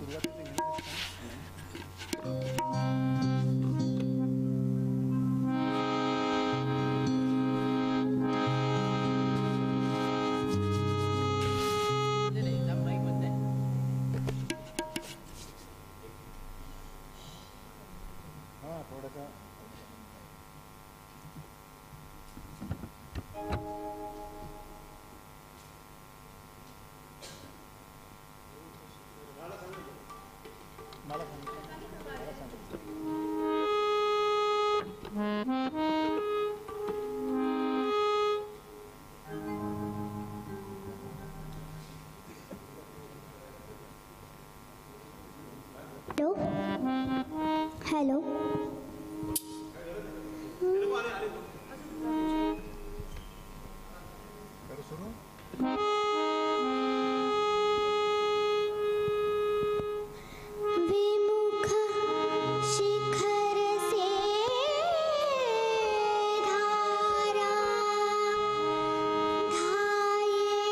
Hello, विमुख शिखर से धारा धाये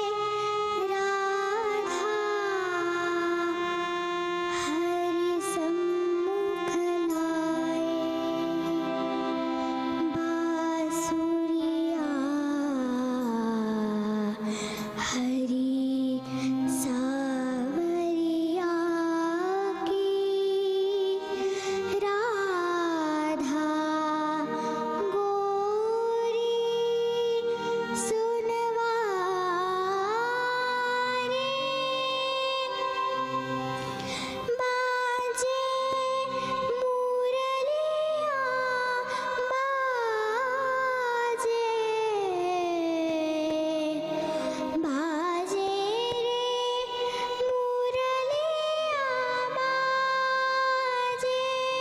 राधा हरि सम्मुख लाए बांसुरिया हरि सावरिया की राधा गोरी सुनवारे बाजे मुरलिया बाजे बाजे रे मुरलिया बाजे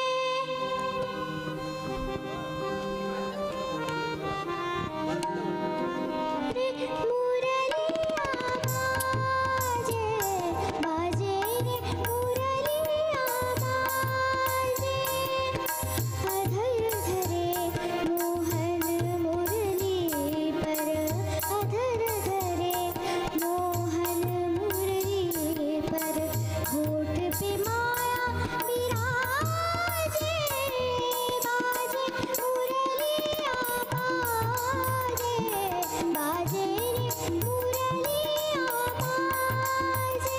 रे मुरलिया बाजे बाजे रे मुरलिया बाजे अधर धरे मोहन मुरली पर अधर धरे मोहन मुरली पर होठ पे माया विराजे बाजे मुरलिया बाजे बाजे रे मुरलिया बाजे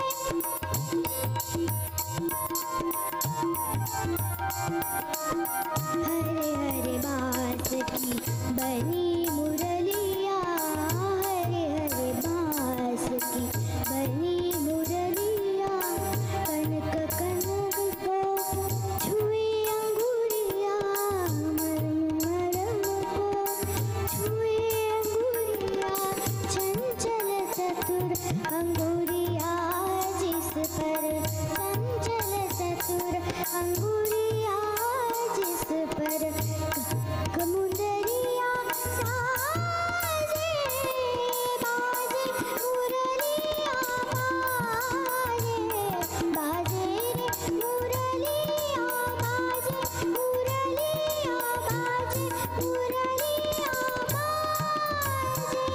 हरे हरे बांस की बनी मुरलिया हरे हरे बांस की बनी मुरलिया कनक कनक को छुई अंगुरिया मरम मरम को छुई अंगुरिया चंचल चतुर अंगुरिया जिस पर चंचल चतुर अंगुरिया जिस पर कमुंदरिया साजे बाजे मुरलिया बाजे बाजे रे मुरलिया बाजे मुरलिया बाजे मुरलिया बाजे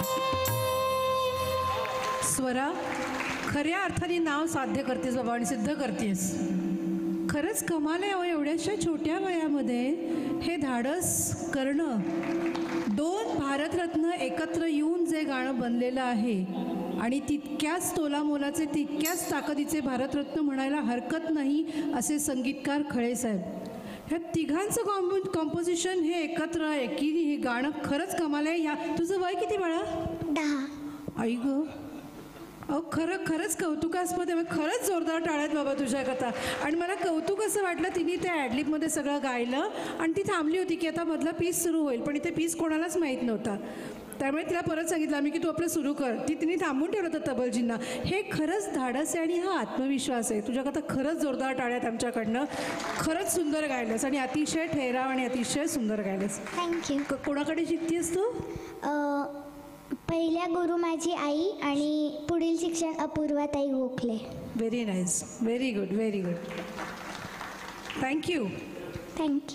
स्वरा, खऱ्या अर्थाने नाव साध्य करतेस बाबा आणि सिद्ध करतेस. खरंच कमाल आहे. एवढ्याशा छोट्या वयामध्ये हे धाडस करणं, 2 भारतरत्न एकत्र येऊन जे गाणं बनलेलं आहे आणि तितक्याच तोलामोलाचे तितक्याच ताकदीचे भारतरत्न म्हणायला हरकत नाही असे संगीतकार खळेसाहेब. ह्या तिघांचं कॉम्पोजिशन हे एकत्र एकीने हे गाणं खरंच कमाल आहे. ह्या तुझं वय किती बाळा? 10. आई ग, अहो खरंच कौतुकास्पद आहे. खरंच जोरदार टाळ्यात बाबा तुझ्याकरता. आणि मला कौतुक असं वाटलं, तिने त्या ॲडलिपमध्ये सगळं गायलं आणि ती थांबली होती की आता मधला पीस सुरू होईल, पण इथे पीस कोणालाच माहीत नव्हता. त्यामुळे तिला परत सांगितलं आम्ही की तू आपलं सुरू कर. तिने थांबून ठेवलं होतं तबलजींना. हे खरंच धाडस आहे आणि हा आत्मविश्वास आहे तुझ्याकरता. खरंच जोरदार टाळ्यात आमच्याकडनं. खरंच सुंदर गायलंस आणि अतिशय ठेराव आणि अतिशय सुंदर गायलंस. थँक्यू. कोणाकडे शिकतेस तू? पहिल्या गुरु माझी आई आणि पुढील शिक्षण अपूर्वाताई Gokhale. Very nice, very good, very good. Thank you. Thank you.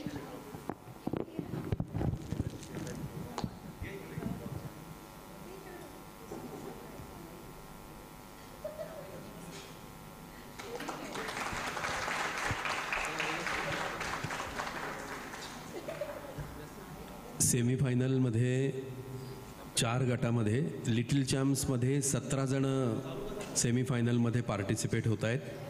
सेमीफायनलमध्ये 4 गटामध्ये लिटिल चॅम्प्समध्ये 17 जण सेमीफायनलमध्ये पार्टिसिपेट होत आहेत.